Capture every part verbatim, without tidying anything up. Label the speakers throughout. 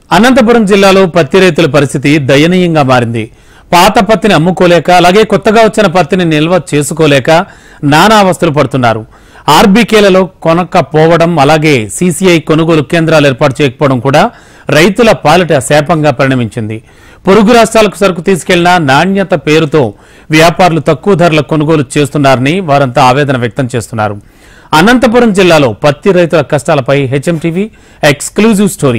Speaker 1: అనంతపురం జిల్లాలో పత్తి రైతుల పరిస్థితి దయనీయంగా మారింది. పాత పత్తిని అమ్ముకోలేక అలాగే కొత్తగా వచ్చిన పత్తిని నిల్వ చేసుకోలేక నానా అవస్థలు పడుతున్నారు. ఆర్బీకేలలో కొనకపోవడం అలాగే సీసీఐ కొనుగోలు కేంద్రాలు ఏర్పాటు చేయకపోవడం కూడా రైతుల పాలిట శాపంగా పరిణమించింది. పొరుగు రాష్ట్రాలకు సరుకు తీసుకెళ్లిన నాణ్యత పేరుతో వ్యాపారులు తక్కువ ధరల కొనుగోలు చేస్తున్నారని వారంతా ఆవేదన వ్యక్తం చేస్తున్నారు. అనంతపురం జిల్లాలో పత్తి రైతుల కష్టాలపై హెచ్ఎం టీవీ ఎక్స్క్లూజివ్ స్టోరీ.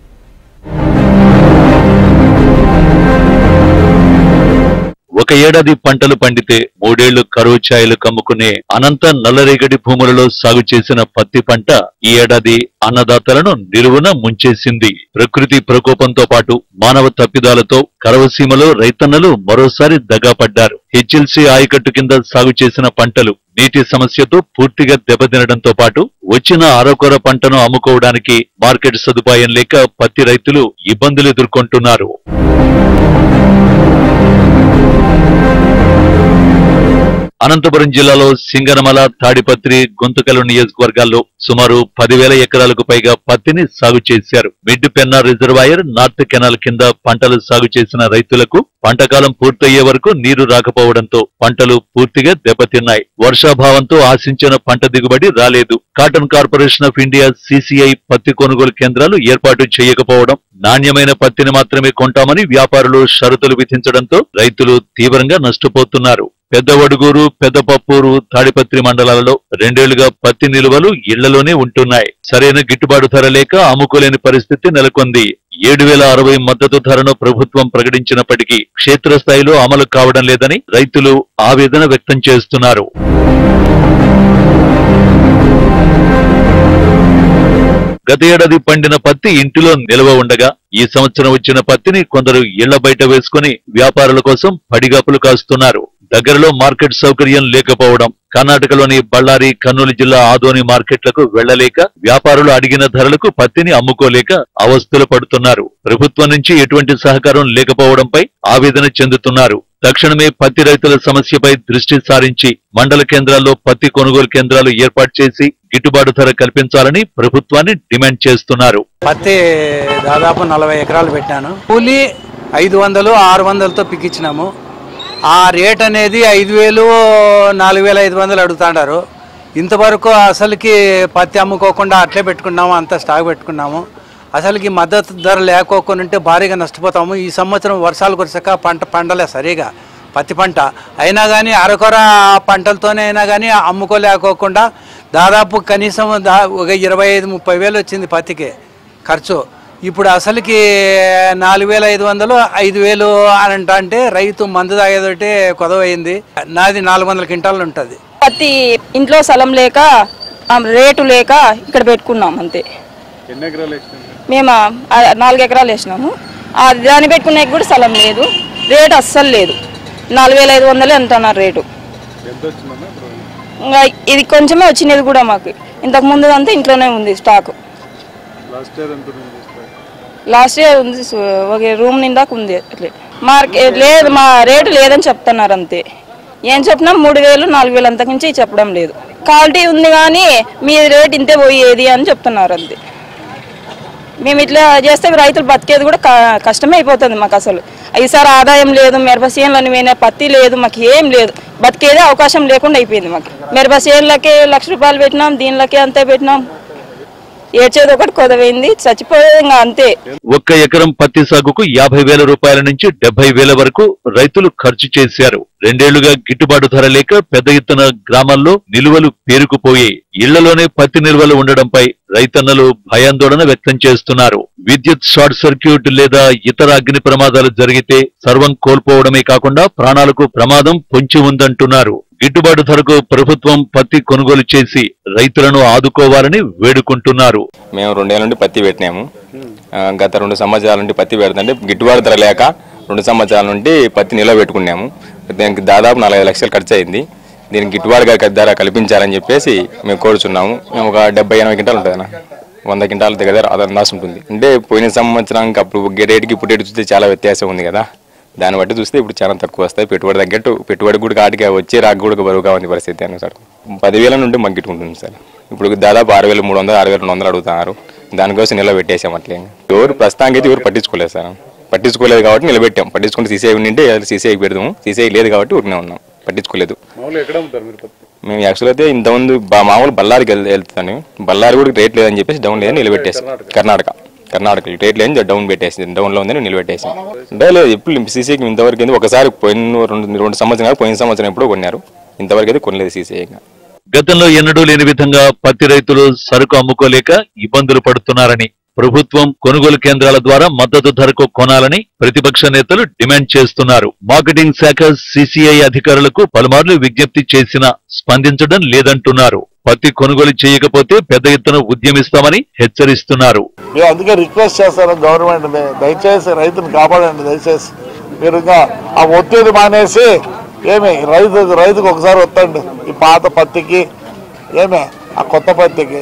Speaker 2: ఒక ఏడాది పంటలు పండితే మూడేళ్లు కరువు ఛాయలు కమ్ముకునే అనంత నల్లరేగడి భూములలో సాగు చేసిన పత్తి పంట ఈ ఏడాది అన్నదాతలను నిలువున ముంచేసింది. ప్రకృతి ప్రకోపంతో పాటు మానవ తప్పిదాలతో కరవసీమలో రైతన్నలు మరోసారి దగాపడ్డారు. హెచ్ఎల్సీ ఆయకట్టు కింద సాగు చేసిన పంటలు నీటి సమస్యతో పూర్తిగా దెబ్బతినడంతో పాటు వచ్చిన అరకొర పంటను అమ్ముకోవడానికి మార్కెట్ సదుపాయం లేక పత్తి రైతులు ఇబ్బందులు ఎదుర్కొంటున్నారు. అనంతపురం జిల్లాలో సింగనమల, తాడిపత్రి, గుంతకల్ నియోజకవర్గాల్లో సుమారు పదివేల ఎకరాలకు పైగా పత్తిని సాగు చేశారు. Mid Penna reservoir, north canal కింద పంటలు సాగు చేసిన రైతులకు పంటకాలం పూర్తయ్యే వరకు నీరు రాకపోవడంతో పంటలు పూర్తిగా దెబ్బతిన్నాయి. వర్షాభావంతో ఆశించిన పంట దిగుబడి రాలేదు. Cotton corporation of India CCI పత్తి కొనుగోలు కేంద్రాలు ఏర్పాటు చేయకపోవడం, నాణ్యమైన పత్తిని మాత్రమే కొంటామని వ్యాపారులు షరతులు విధించడంతో రైతులు తీవ్రంగా నష్టపోతున్నారు. పెద్దవడుగూరు, పెద్దపప్పూరు, తాడిపత్రి మండలాలలో రెండేళ్లుగా పత్తి నిలువలు ఇళ్లలోనే ఉంటున్నాయి. సరైన గిట్టుబాటు ధర లేక అమ్ముకోలేని పరిస్థితి నెలకొంది. ఏడు వేల అరవై మద్దతు ధరను ప్రభుత్వం ప్రకటించినప్పటికీ క్షేత్రస్థాయిలో అమలు కావడం లేదని రైతులు ఆవేదన వ్యక్తం చేస్తున్నారు. గత ఏడాది పండిన పత్తి ఇంటిలో నిల్వ ఉండగా ఈ సంవత్సరం వచ్చిన పత్తిని కొందరు ఇళ్ల బయట వేసుకుని వ్యాపారుల కోసం పడిగాపులు కాస్తున్నారు. దగ్గరలో మార్కెట్ సౌకర్యం లేకపోవడం, కర్ణాటకలోని బళ్ళారి, కర్నూలు జిల్లా ఆదోని మార్కెట్లకు వెళ్లలేక వ్యాపారులు అడిగిన ధరలకు పత్తిని అమ్ముకోలేక అవస్థలు పడుతున్నారు. ప్రభుత్వం నుంచి ఎటువంటి సహకారం లేకపోవడంపై ఆవేదన చెందుతున్నారు. తక్షణమే పత్తి రైతుల సమస్యపై దృష్టి సారించి మండల కేంద్రాల్లో పత్తి కొనుగోలు కేంద్రాలు ఏర్పాటు చేసి గిట్టుబాటు ధర కల్పించాలని ప్రభుత్వాన్ని డిమాండ్ చేస్తున్నారు.
Speaker 3: పత్తి దాదాపు నలభై ఎకరాలు పెట్టాను. కూలీ ఐదు వందలు ఆరు వందలతో పిక్కిచ్చినాము. ఆ రేట్ అనేది ఐదు వేలు నాలుగు వేల ఐదు వందలు అడుగుతాడారు. ఇంతవరకు అసలుకి పత్తి అమ్ముకోకుండా అట్లే పెట్టుకున్నాము, అంత స్టాక్ పెట్టుకున్నాము. అసలుకి మద్దతు ధర లేకోకుండా ఉంటే భారీగా నష్టపోతాము. ఈ సంవత్సరం వర్షాలు కురిసాక పంట పండలే సరిగా పత్తి పంట అయినా కానీ అరకొర పంటలతోనే అయినా కానీ అమ్ముకోలేకోకుండా దాదాపు కనీసం దా ఒక ఇరవై ఐదు ముప్పై వేలు వచ్చింది పత్తికి ఖర్చు. ఇప్పుడు అసలుకి నాలుగు వేల ఐదు వందలు ఐదు వేలు అని అంటే రైతు మందు తాగేదోటే కొదవైంది. నాది నాలుగు వందల క్వింటాలు ఉంటుంది.
Speaker 4: పత్తి ఇంట్లో స్థలం లేక రేటు లేక ఇక్కడ పెట్టుకున్నాం అంతే. మేము నాలుగు ఎకరాలు వేసినాము. దాన్ని పెట్టుకునే కూడా స్థలం లేదు, రేటు అస్సలు లేదు. నాలుగు వేల ఐదు వందలు ఎంత అన్నారు రేటు. ఇంకా ఇది కొంచెమే వచ్చినది కూడా మాకు. ఇంతకు ముందు అంతా ఇంట్లోనే ఉంది స్టాక్. లాస్ట్ ఇయర్ ఉంది, ఒక రూమ్ నిందాక ఉంది. మార్కెట్ లేదు, మా రేటు లేదని చెప్తున్నారు అంతే. ఏం చెప్పినా మూడు వేలు నాలుగు వేలు అంతకుమించి చెప్పడం లేదు. క్వాలిటీ ఉంది కానీ మీ రేట్ ఇంతే పోయేది అని చెప్తున్నారు అంతే. మేము ఇట్లా చేస్తే రైతులు బతికేది కూడా కష్టమే అయిపోతుంది మాకు. అసలు ఈసారి ఆదాయం లేదు, మిరపసేన్లని పోయినా పత్తి లేదు, మాకు ఏం లేదు. బతికేదే అవకాశం లేకుండా అయిపోయింది మాకు. మిరపసేన్లకే లక్ష రూపాయలు పెట్టినాం, దీనిలకే అంతే పెట్టినాం. ఏడ్చేది ఒకటి కొదవైంది, చచ్చిపోయేది ఇంకా అంతే.
Speaker 2: ఒక్క ఎకరం పత్తి సాగుకు యాభై వేల రూపాయల నుంచి డెబ్బై వేల వరకు రైతులు ఖర్చు చేశారు. రెండేళ్లుగా గిట్టుబాటు ధర లేక పెద్ద ఎత్తున గ్రామాల్లో నిలువలు పేరుకుపోయాయి. ఇళ్లలోనే పత్తి నిల్వలు ఉండడంపై రైతన్నలు భయాందోళన వ్యక్తం చేస్తున్నారు. విద్యుత్ షార్ట్ సర్క్యూట్ లేదా ఇతర అగ్ని ప్రమాదాలు జరిగితే సర్వం కోల్పోవడమే కాకుండా ప్రాణాలకు ప్రమాదం పొంచి ఉందంటున్నారు. గిట్టుబాటు ధరకు ప్రభుత్వం పత్తి కొనుగోలు చేసి రైతులను ఆదుకోవాలని వేడుకుంటున్నారు.
Speaker 5: మేము రెండేళ్ల నుండి పత్తి పెట్టినాము. గత రెండు సంవత్సరాల నుండి పత్తి పెడుతుంటే గిట్టుబాటు ధర లేక రెండు సంవత్సరాల నుండి పత్తి నిల్వ పెట్టుకున్నాము. దీనికి దాదాపు నలభై లక్షలు ఖర్చు అయింది. దీనికి గిట్టుబాటు ధర కల్పించాలని చెప్పేసి మేము కోరుచున్నాము. మేము ఒక డెబ్బై ఎనభై క్వింటాలు ఉంటుంది అన్న, వంద క్వింటాల దగ్గర ఆదాయం నాశ ఉంటుంది. అంటే పోయిన సంవత్సరానికి అప్పుడు రేటుకి ఇప్పుడు రేటు చూస్తే చాలా వ్యత్యాసం ఉంది కదా. దాన్ని బట్టి చూస్తే ఇప్పుడు చాలా తక్కువ వస్తాయి. పెట్టుబడి తగ్గట్టు పెట్టుబడి కూడా కాటికి వచ్చే రాక కూడా బరువుగా ఉంది పరిస్థితి అని సార్. పదివేల నుండి మగ్గిట్టుకుంటుంది సార్. ఇప్పుడు దాదాపు ఆరు వేల మూడు వందలు ఆరు వేల రెండు వందలు అడుగుతున్నారు. దానికోసం నిలబెట్టేసాం. అట్లే ఎవరు ప్రస్తుతానికి అయితే ఎవరు పట్టించుకోలేదు సార్. పట్టించుకోలేదు కాబట్టి నిలబెట్టాం. పట్టించుకుంటే సీసీఐ ఉండింటే సీసీఐకి పెడదాము. సీసీఐ లేదు కాబట్టి ఊరినే ఉన్నాం, పట్టించుకోలేదు. మేము యాక్చువల్ అయితే ఇంతకుముందు మామూలు బళ్ళారికి వెళ్తాను. బళ్ళారి కూడా రేట్ లేదని చెప్పేసి డౌన్ లేదని నిలబెట్టేసాం. కర్ణాటక కర్ణాటక రేట్ లేని డౌన్ పెట్టేసి డౌన్లో ఉందని నిలబెట్టేసాం. అంటే లేదు ఎప్పుడు సీసీఐకి ఇంతవరకు అయితే ఒకసారి పోయిన రెండు రెండు సంవత్సరాలు పోయిన సంవత్సరం ఎప్పుడో కొన్నారు. ఇంతవరకు అయితే కొనలేదు సీసీఐగా.
Speaker 2: గతంలో ఎన్నడూ లేని విధంగా పత్తి రైతులు సరుకు అమ్ముకోలేక ఇబ్బందులు పడుతున్నారని, ప్రభుత్వం కొనుగోలు కేంద్రాల ద్వారా మద్దతు ధరకు కొనాలని ప్రతిపక్ష నేతలు డిమాండ్ చేస్తున్నారు. మార్కెటింగ్ శాఖ సీసీఐ అధికారులకు పలుమార్లు విజ్ఞప్తి చేసినా స్పందించడం లేదంటున్నారు. పత్తి కొనుగోలు చేయకపోతే పెద్ద ఎత్తున ఉద్యమిస్తామని హెచ్చరిస్తున్నారు.
Speaker 6: అందుకే రిక్వెస్ట్ చేస్తాను గవర్నమెంట్, దయచేసి రైతును కాపాడండి. దయచేసి మీరు ఇంకా ఆ ఒత్తిడి మానేసి ఏమి రైతు రైతుకు ఒకసారి వస్తండి. ఈ పాత పత్తికి ఏమే ఆ కొత్త పత్తికి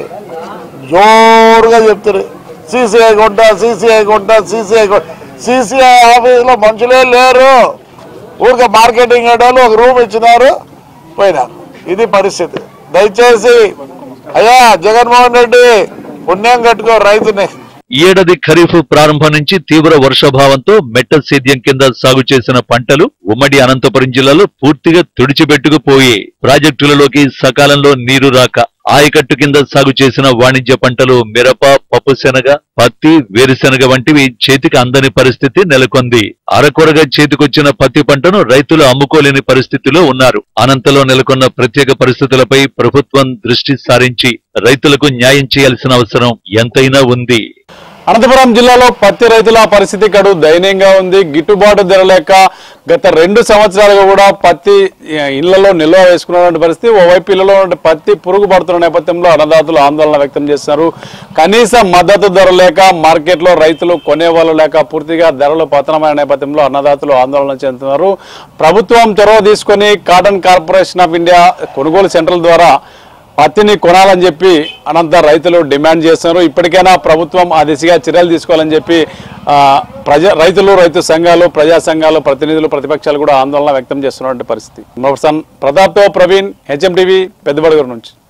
Speaker 6: జోరుగా చెప్తారు సీసీఐ కొంటా సీసీఐ కొంటా సీసీఐ సీసీఐ ఆఫీసులో మనుషులే లేరు. ఊరికే మార్కెటింగ్ వాళ్ళు ఒక రూమ్ ఇచ్చినారు, పోయినారు. ఇది పరిస్థితి. దయచేసి అయ్యా జగన్మోహన్ రెడ్డి పుణ్యం కట్టుకో రైతుని.
Speaker 2: ఈ ఏడాది ఖరీఫ్ ప్రారంభం నుంచి తీవ్ర వర్షాభావంతో మెట్ట సేద్యం కింద సాగు చేసిన పంటలు ఉమ్మడి అనంతపురం జిల్లాలో పూర్తిగా తుడిచిపెట్టుకుపోయి ప్రాజెక్టులలోకి సకాలంలో నీరు రాక ఆయకట్టు కింద సాగు చేసిన వాణిజ్య పంటలు మిరప, పప్పు శనగ, పత్తి, వేరుశెనగ వంటివి చేతికి అందని పరిస్థితి నెలకొంది. అరకొరగా చేతికొచ్చిన పత్తి పంటను రైతులు అమ్ముకోలేని పరిస్థితిలో ఉన్నారు. అనంతలో నెలకొన్న ప్రత్యేక పరిస్థితులపై ప్రభుత్వం దృష్టి సారించి రైతులకు న్యాయం చేయాల్సిన అవసరం ఎంతైనా ఉంది.
Speaker 7: అనంతపురం జిల్లాలో పత్తి రైతుల పరిస్థితి కడు దయనీయంగా ఉంది. గిట్టుబాటు ధర లేక గత రెండు సంవత్సరాలుగా కూడా పత్తి ఇళ్లలో నిల్వ వేసుకున్నటువంటి పరిస్థితి. ఓవైపు ఇళ్లలో పత్తి పురుగు పడుతున్న నేపథ్యంలో అన్నదాతలు ఆందోళన వ్యక్తం చేస్తున్నారు. కనీస మద్దతు ధర లేక మార్కెట్లో రైతులు కొనేవాళ్ళు లేక పూర్తిగా ధరలు పతనమైన నేపథ్యంలో అన్నదాతలు ఆందోళన చెందుతున్నారు. ప్రభుత్వం చొరవ తీసుకొని కాటన్ కార్పొరేషన్ ఆఫ్ ఇండియా కొనుగోలు సెంటర్ల ద్వారా పత్తిని కొనాలని చెప్పి అనంత రైతులు డిమాండ్ చేస్తున్నారు. ఇప్పటికైనా ప్రభుత్వం ఆ దిశగా చర్యలు తీసుకోవాలని చెప్పి ప్రజా రైతులు, రైతు సంఘాలు, ప్రజా సంఘాలు ప్రతినిధులు, ప్రతిపక్షాలు కూడా ఆందోళన వ్యక్తం చేస్తున్నటువంటి పరిస్థితి. ప్రతాప్తో ప్రవీణ్, హెచ్ఎం టీవీ, పెద్దబడుగురు నుంచి.